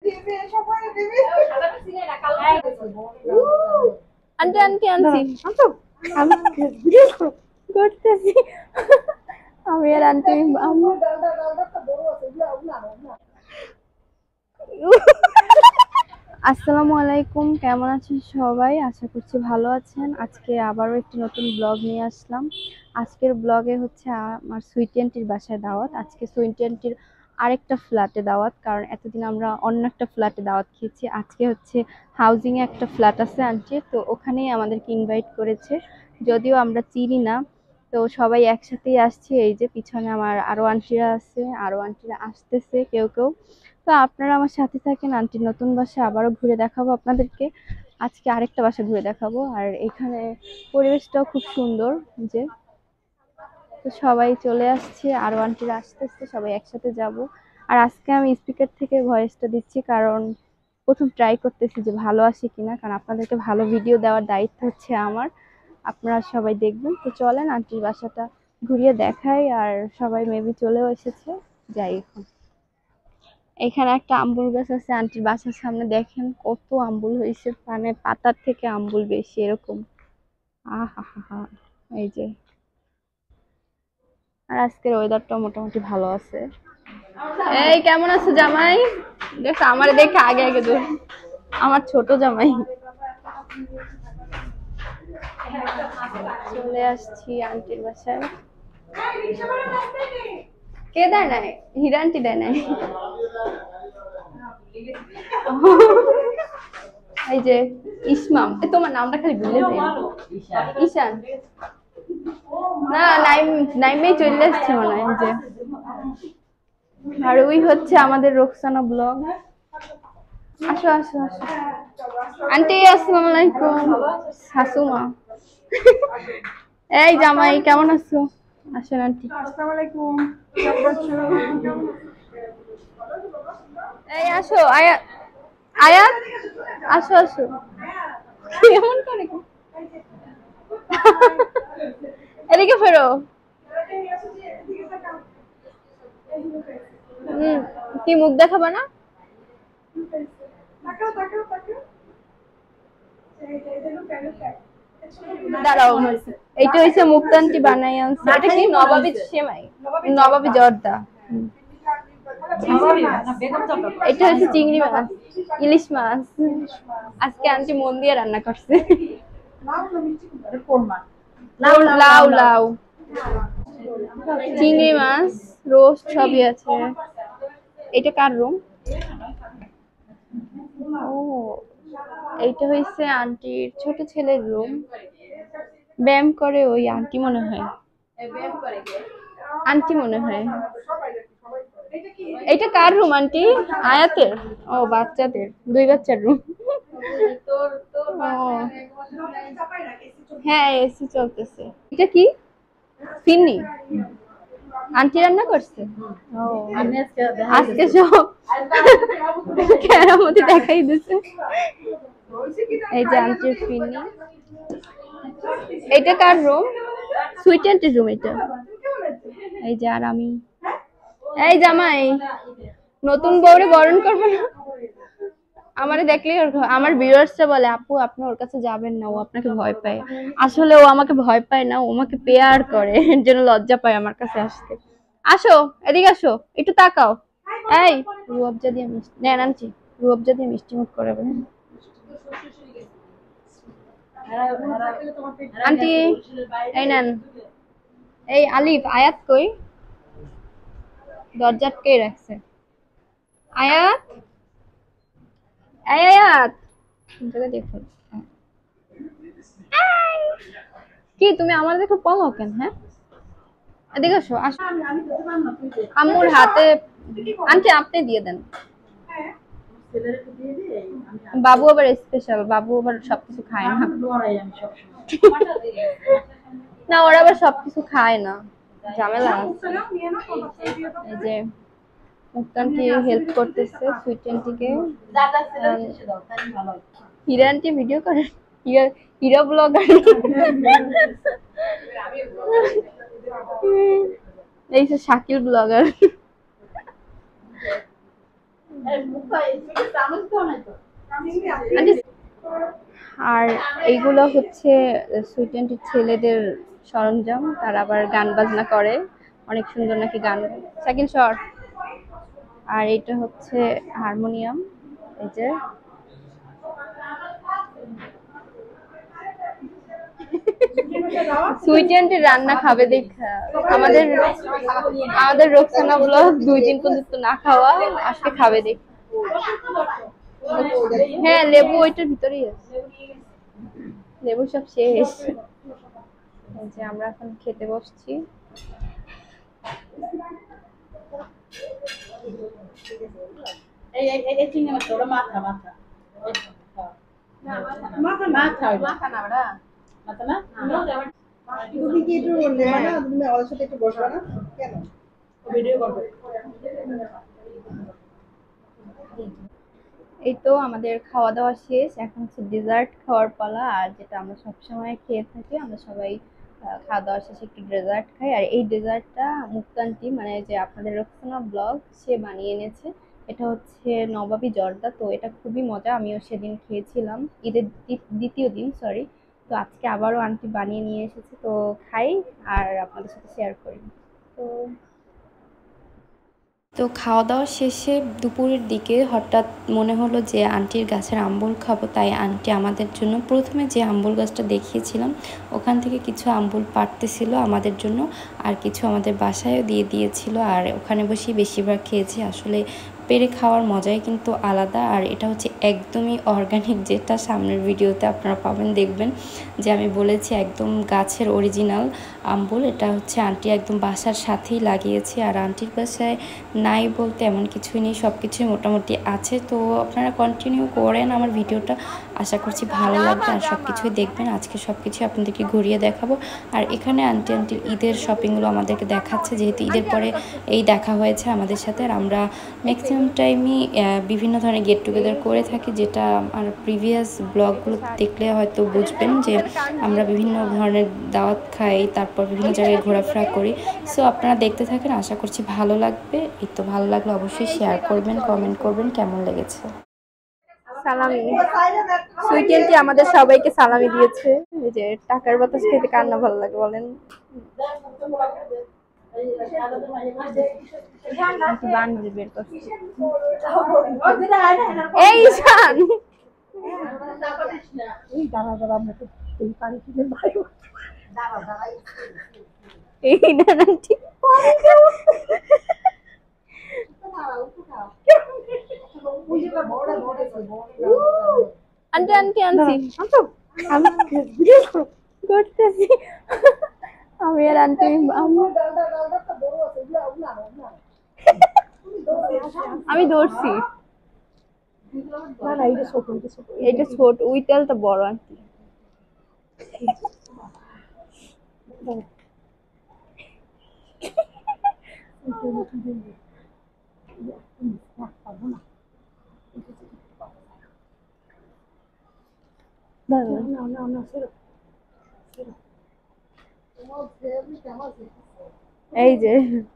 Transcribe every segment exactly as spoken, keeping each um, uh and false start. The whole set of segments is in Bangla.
আন্টি আন্টি আনছি আমি করতেছি আমি আর আন্টি আসসালামু আলাইকুম, কেমন আছেন সবাই? আশা করছি ভালো আছেন। আজকে আবারও একটি নতুন ব্লগ নিয়ে আসলাম। আজকের ব্লগে হচ্ছে আমার সুইটি আন্টির বাসায় দাওয়াত। আজকে সুইটি আন্টির আরেকটা ফ্ল্যাটে দাওয়াত, কারণ এতদিন আমরা অন্য একটা ফ্ল্যাটে দাওয়াত খেয়েছি। আজকে হচ্ছে হাউজিং এ একটা ফ্ল্যাট আছে আন্টির, তো ওখানেই আমাদেরকে ইনভাইট করেছে, যদিও আমরা চিনি না। তো সবাই একসাথেই আসছি। এই যে পিছনে আমার আরো আন্টিরা আছে, আরো আন্টিরা আসতেছে কেউ কেউ। তো আপনারা আমার সাথে থাকেন, আন্টির নতুন বাসা আবারও ঘুরে দেখাবো আপনাদেরকে। আজকে আরেকটা বাসা ঘুরে দেখাবো। আর এখানে পরিবেশটাও খুব সুন্দর। যে তো সবাই চলে আসছে, আরো আন্টিরা আসতেছে, সবাই একসাথে যাব। আর আজকে আমি স্পিকার থেকে ভয়েসটা দিচ্ছি, কারণ প্রথম ট্রাই করতেছি যে ভালো আসে কিনা, কারণ আপনাদেরকে ভালো ভিডিও দেওয়ার দায়িত্ব হচ্ছে আমার। আপনারা সবাই দেখবেন। তো চলেন আন্টির বাসাটা ঘুরিয়ে দেখাই। আর সবাই মেবি চলেও এসেছে, যাই এখন। এখানে একটা আম্বুল গাছ আছে আন্টির বাসার সামনে, দেখেন কত আম্বুল হয়েছে, মানে পাতার থেকে আম্বুল বেশি এরকম। আহা হা হা, এই যে। আর আজকের ওয়েদারটা মোটামুটি ভালো আছে। এই কেমন আছো জামাই? দেখো আমার দেখে আগে আগে দূর, আমার ছোট জামাই। চলে আসছি আন্টির বাসায়। কে দেয় নাই? হীরা আন্টি দেয় নাই। এই যে ইসমাম, তোমার নামটা খালি ভুলে যাই। ঈশান না, নাইম নাইমেই চলে আসছে মনে হয়। যে আর ওই হচ্ছে আমাদের রোকসানা ব্লগ। আসো আসো আসো আন্টি, আসসালামু আলাইকুম। শাশুমা। এই জামাই কেমন আছো? আসেন আন্টি। আসসালামু আলাইকুম। এই আসো আয়াত, আয়াত আসো আসো। কেমন করে এদিকে ফেরো। হম, কি মুখ দেখাবা না? দাঁড়াও, এইটা হচ্ছে মুক্তান্তি বানাই আনছে। এটা কি নবাবী সেমাই, নবাবী জর্দা। এটা হচ্ছে চিংড়ি মাছ, ইলিশ মাছ। আজকে আন্টি মন দিয়ে রান্না করছে। লাউ লাউ, চিংড়ি মাছ, রোস্ট সবই আছে। এটা কার রুম? ও, এইটা হইছে আন্টির ছোট ছেলের রুম। ব্যায়াম করে ওই আন্টি মনে হয়, আন্টি মনে হয়। এটা কার রুম আন্টি? আয়াতের? ও বাচ্চাদের, দুই বাচ্চার রুম। হ্যাঁ এসি চলতেছে। এটা কি ফিন্নি আন্টি রান্না করছে? ও আজকে সব কেরামতি দেখাই দিছে। এই যে আন্টির ফিন্নি। এটা কার রুম? সুইট আন্টির রুম এটা। এই যে আর আমি। এই জামাই, নতুন বউরে বরণ করবে না? আমারে দেখলে আমার ভিউয়ার্সরা বলে আপু আপনি ওর কাছে যাবেন না, ও আপনাকে ভয় পায়। আসলে ও আমাকে ভয় পায় না, ও আমাকে পেয়ার করে, এর জন্য লজ্জা পায় আমার কাছে আসতে। আসো এদিকে আসো, একটু তাকাও। এই রুয়াবজা দিয়ে মিষ্টি নেন আনছি, রুয়াবজা দিয়ে মিষ্টি মুখ করাবেন আন্টি। এই নেন। এই আলিফ, আয়াত কই? দরজা আটকে রাখছে। আয়াত, এই আয়াত, দেখো কি তুমি আমার দেখো পালাও কেন? হ্যাঁ এদিকে আসো। আম্মুর হাতে আন্টি আপনি দিয়ে দেন। বাবু আবার স্পেশাল, বাবু আবার সবকিছু খায় না। না ওরা আবার সবকিছু খায় না, ঝামেলা আছে। এই যে মুক্তানকে হেল্প করতেছে সুইট আন্টিকে। হীরা আন্টি ভিডিও করে, হীরা হীরা ব্লগার। এই যে শাকিল ব্লগার। আর এইগুলো হচ্ছে সুইটেন্টের ছেলেদের সরঞ্জাম, তারা আবার গান বাজনা করে, অনেক সুন্দর নাকি গান। Second shot. আর এটা হচ্ছে হারমোনিয়াম। এই যে সুইটেন্টের রান্না খাবে দেখা আমাদের আমাদের রোকসানা ব্লগ দুই দিন পর্যন্ত না খাওয়া, আজকে খাবে দেখ। হ্যাঁ লেবু ওইটার ভিতরেই আছে, লেবু সব শেষ। এই যে আমরা এখন খেতে বসছি। এই এই এই চিংড়ি মাছ ওটা মাথা মাথা মাথা মাথা মাথা না ওটা মাথা না। তুমি কি একটু নেবা না, তুমি ওর সাথে একটু বসবা না কেন, ও ভিডিও করবে। এই তো আমাদের খাওয়া দাওয়া শেষ, এখন হচ্ছে ডেজার্ট খাওয়ার পালা। আর যেটা আমরা সবসময় খেয়ে থাকি, আমরা সবাই খাওয়া দাওয়া শেষে একটু ডেজার্ট খাই। আর এই ডেজার্টটা মুক্তান্তি, মানে যে আপনাদের রোকসানা ব্লগ, সে বানিয়ে এনেছে। এটা হচ্ছে নবাবী জর্দা, তো এটা খুবই মজা, আমিও সেদিন খেয়েছিলাম ঈদের দ্বিতীয় দিন, সরি। তো আজকে আবারও আন্টি বানিয়ে নিয়ে এসেছে, তো খাই আর আপনাদের সাথে শেয়ার করি। তো তো খাওয়া দাওয়া শেষে দুপুরের দিকে হঠাৎ মনে হলো যে আন্টির গাছের আম্বুল খাবো, তাই আন্টি আমাদের জন্য প্রথমে যে আম্বুল গাছটা দেখিয়েছিলাম ওখান থেকে কিছু আম্বুল পাড়তেছিল আমাদের জন্য, আর কিছু আমাদের বাসায়ও দিয়ে দিয়েছিল। আর ওখানে বসেই বেশিরভাগ খেয়েছি। আসলে পেরে খাওয়ার মজাই কিন্তু আলাদা। আর এটা হচ্ছে একদমই অর্গানিক, যেটা সামনের ভিডিওতে আপনারা পাবেন, দেখবেন যে আমি বলেছি একদম গাছের অরিজিনাল আম্বুল। এটা হচ্ছে আন্টি একদম বাসার সাথেই লাগিয়েছে। আর আন্টির বাসায় নাই বলতে এমন কিছুই নেই, সব কিছুই মোটামুটি আছে। তো আপনারা কন্টিনিউ করেন আমার ভিডিওটা, আশা করছি ভালো লাগবে আর সব কিছুই দেখবেন। আজকে সব কিছুই আপনাদেরকে ঘুরিয়ে দেখাবো। আর এখানে আন্টি আন্টির ঈদের শপিংগুলো আমাদেরকে দেখাচ্ছে, যেহেতু ঈদের পরে এই দেখা হয়েছে আমাদের সাথে। আর আমরা ম্যাক্সিমাম টাইমই বিভিন্ন ধরনের গেট টুগেদার করে থাকি, যেটা আর প্রিভিয়াস ব্লগগুলো দেখলে হয়তো বুঝবেন যে আমরা বিভিন্ন ধরনের দাওয়াত খাই, তারপর বিভিন্ন জায়গায় ঘোরাফেরা করি। সো আপনারা দেখতে থাকেন, আশা করছি ভালো লাগবে। এই তো ভালো লাগলে অবশ্যই শেয়ার করবেন, কমেন্ট করবেন কেমন লেগেছে। সালামি সুইটেন্টি আমাদের সবাইকে সালামি দিয়েছে। এই যে টাকার বাতাস খেতে কার না ভালো লাগে বলেন। এই শান এই না ঠিক আন্টি আন্টি আনছি করতেছি আমি আর আন্টি। আমি ধরছি, এটা ছোট, উইটালটা বড় আন্টি। এই যে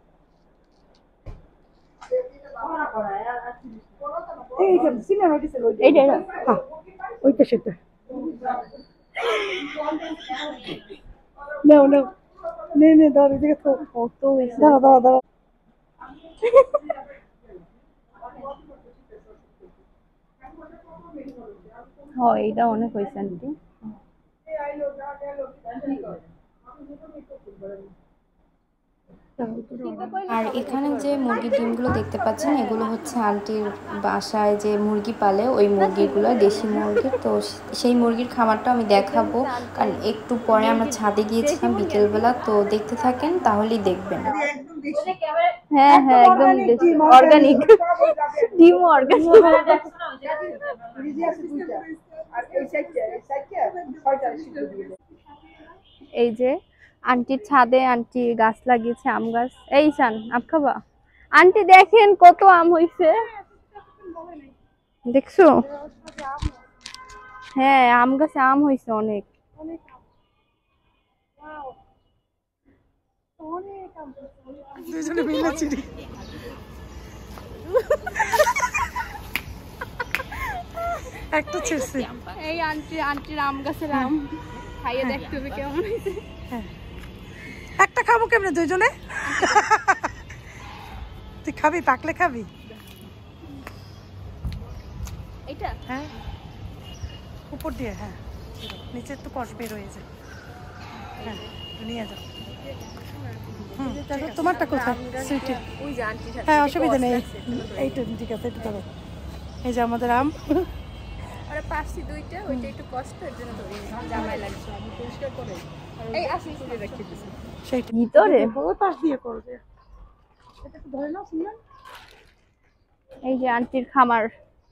ওইটা সেটা নাও নাও নে নে দাঁড়া দিকে তো কত হয়েছে, দাঁড়া দাঁড়া দাঁড়া। হ্যাঁ এইটা অনেক হয়েছে আন্টি। আর এখানে যে মুরগির ডিমগুলো দেখতে পাচ্ছেন, এগুলো হচ্ছে আন্টির বাসায় যে মুরগি পালে ওই মুরগিগুলো, দেশি মুরগি। তো সেই মুরগির খামারটা আমি দেখাবো, কারণ একটু পরে আমরা ছাদে গিয়েছিলাম বিকেলবেলা। তো দেখতে থাকেন তাহলেই দেখবেন। হ্যাঁ হ্যাঁ একদম অর্গানিক, ডিম অর্গানিক। এই যে আন্টির ছাদে আন্টি গাছ লাগিয়েছে, আম গাছ। এই শান আম খাবা? আন্টি দেখেন কত আম হইছে, দেখছো? হ্যাঁ আম গাছে আম হইছে অনেক। একটা ছিড়ছি। এই আন্টি আন্টির আম গাছের আম খাইয়ে দেখতে হবে কেমন হয়েছে। একটা খাবো কেমনে দুইজনে? তুই খাবি? পাকলে খাবি? এটা হ্যাঁ উপর দিয়ে, হ্যাঁ নিচে তো কষ বের হয়ে যায়। হ্যাঁ নিয়ে যাও। তোমারটা কোথায়? সুইটি। হ্যাঁ অসুবিধা নেই, এইটা ঠিক আছে। এটা তবে এই যে আমাদের আম। আরে পাশে দুইটা, ওইটা একটু কষ্ট, এর জন্য ধরি জামাই লাগছে। আমি পরিষ্কার করে এই আসি করে রেখে দিছি সেইটা ভিতরে। ওই পাশ দিয়ে করবে। এটা তো ধরে নাও সিমরান। এই যে আন্টির খামার,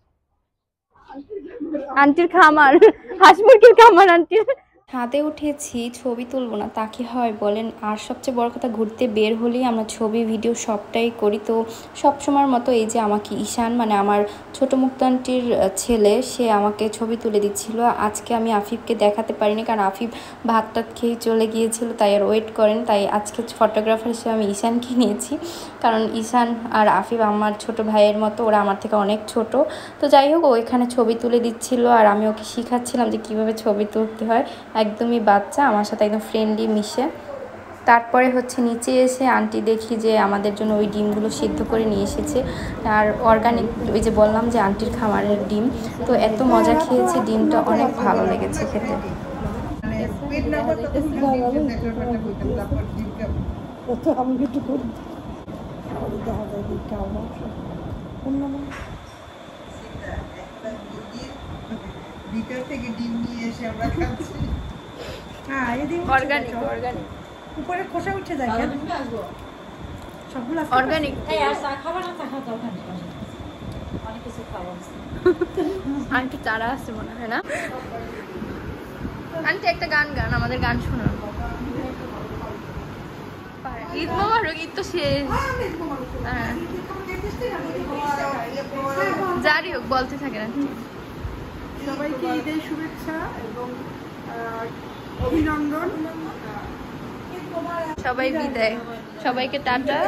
আন্টির খামার, হাঁস মুরগির খামার আন্টির। ছাদে উঠেছি, ছবি তুলবো না তা কি হয় বলেন? আর সবচেয়ে বড় কথা, ঘুরতে বের হলেই আমরা ছবি ভিডিও সবটাই করি। তো সবসময়ের মতো এই যে আমাকে ঈশান, মানে আমার ছোটো মুক্তান্টির ছেলে, সে আমাকে ছবি তুলে দিচ্ছিল। আজকে আমি আফিফকে দেখাতে পারিনি, কারণ আফিফ ভাত টাত খেয়ে চলে গিয়েছিল, তাই আর ওয়েট করেন। তাই আজকে ফটোগ্রাফার হিসেবে আমি ঈশানকে নিয়েছি, কারণ ঈশান আর আফিফ আমার ছোট ভাইয়ের মতো, ওরা আমার থেকে অনেক ছোট। তো যাই হোক, ও এখানে ছবি তুলে দিচ্ছিল আর আমি ওকে শিখাচ্ছিলাম যে কীভাবে ছবি তুলতে হয়। একদমই বাচ্চা, আমার সাথে একদম ফ্রেন্ডলি মিশে। তারপরে হচ্ছে নিচে এসে আন্টি দেখি যে আমাদের জন্য ওই ডিমগুলো সিদ্ধ করে নিয়ে এসেছে, আর অর্গানিক, ওই যে বললাম যে আন্টির খামারের ডিম। তো এত মজা খেয়েছি, ডিমটা অনেক ভালো লেগেছে খেতে। ভিতর থেকে ডিম নিয়ে এসে আমরা খাচ্ছি। হ্যাঁ এই ডিম অর্গানিক, অর্গানিক, উপরে খোসা উঠে যায় কেন? সবগুলো অর্গানিক। এই আর চা খাবার না, চা খাওয়া দরকার নেই, অনেক কিছু খাওয়া আছে। আন্টি চারা আছে মনে হয় না? আন্টি একটা গান গান, আমাদের গান শোনান। ঈদ মোবারক, ঈদ তো শেষ। হ্যাঁ জারি হোক, বলতে থাকেন আন্টি। সবাইকে ঈদের শুভেচ্ছা এবং অভিনন্দন। সবাই বিদায়, সবাইকে টাটা,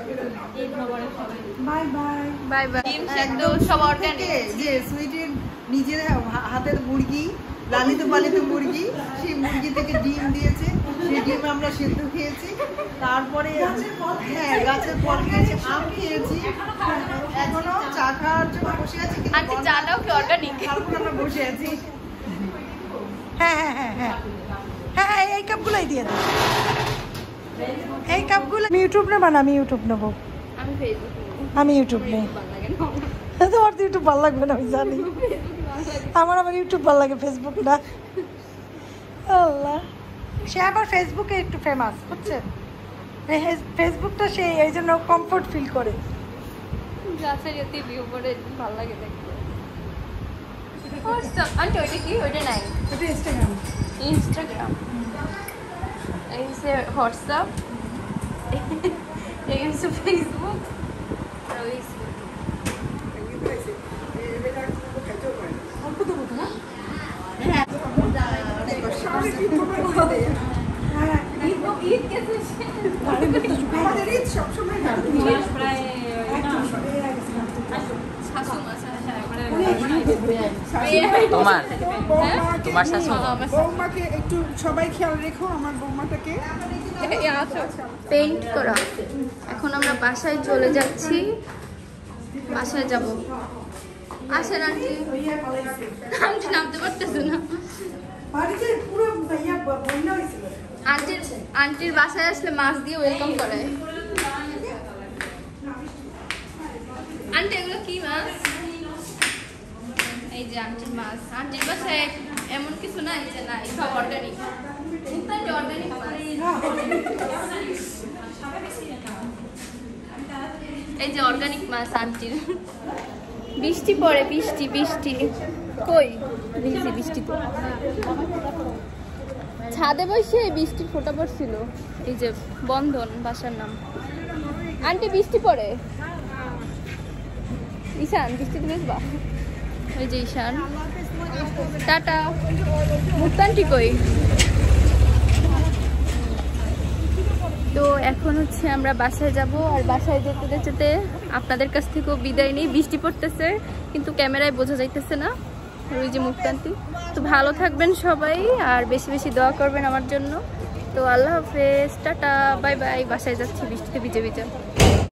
বাই বাই বাই বাই। ডিম সেদ্ধ সব অর্গানিক। যে সুইটের নিজের হাতের মুরগি, লালিত পালিত মুরগি, সেই মুরগি থেকে ডিম দিয়েছে, সেই ডিম আমরা সেদ্ধ খেয়েছি। তারপরে হ্যাঁ গাছের ফল খেয়েছি, আম খেয়েছি, এখনো চা খাওয়ার জন্য বসে আছি। আন্টি চাটাও কি অর্গানিক? আমরা বসে আছি। হ্যাঁ হ্যাঁ হ্যাঁ হ্যাঁ হ্যাঁ হ্যাঁ এই কাপগুলোই দিয়ে দাও, এই কাপগুলো। আমি ইউটিউব নেবো না, আমি ইউটিউব নেবো, আমি ফেসবুক, আমি ইউটিউব নেই। তোমার তো ইউটিউব ভালো লাগবে না আমি জানি, আমার আমার ইউটিউব ভালো লাগে, ফেসবুক না। আল্লাহ, সে আবার ফেসবুকে একটু ফেমাস, বুঝছেন? ফেসবুকটা সে এই জন্য কমফোর্ট ফিল করে। গাছের এতে ভিউ করে ভালো লাগে দেখতে। হোয়াটসঅ্যাপ আন্টি, ওইটা কি? ওইটা নাই, এটা ইনস্টাগ্রাম। ইনস্টাগ্রাম, এই হচ্ছে হোয়াটসঅ্যাপ, এই হচ্ছে ফেসবুক, আর ওই অল্প দেবো তো না? তোমার তোমার শাশু বৌমাকে একটু সবাই খেয়াল রেখো, আমার বৌমাটাকে। পেইন্ট করা। এখন আমরা বাসায় চলে যাচ্ছি, বাসায় যাব। আসেন আন্টি, আন্টি নামতে পারতেছে না। আন্টির আন্টির বাসায় আসলে মাছ দিয়ে ওয়েলকাম করে। আন্টি এগুলো কি মাছ? এই যে আন্টির মাছ। আন্টির বাসায় এমন কিছু নাই যে নাই, সব অর্গানিক, অর্গানিক মাছ। এই যে অর্গানিক মাছ আন্টির। বৃষ্টি পড়ে, বৃষ্টি বৃষ্টি কই ভিজে, বৃষ্টি তো ছাদে বসে বৃষ্টির ফোঁটা পড়ছিল। এই যে বন্ধন বাসার নাম। আন্টি বৃষ্টি পড়ে, ঈশান বৃষ্টিতে বেসবা। ওই যে ঈশান, টাটা। মুক্তান্টি কই? তো এখন হচ্ছে আমরা বাসায় যাব, আর বাসায় যেতে যেতে আপনাদের কাছ থেকেও বিদায় নিই। বৃষ্টি পড়তেছে কিন্তু ক্যামেরায় বোঝা যাইতেছে না। আর ওই যে মুক্তান্তি। তো ভালো থাকবেন সবাই আর বেশি বেশি দোয়া করবেন আমার জন্য। তো আল্লাহ হাফেজ, টাটা, বাই বাই। বাসায় যাচ্ছি বৃষ্টিতে ভিজে ভিজে।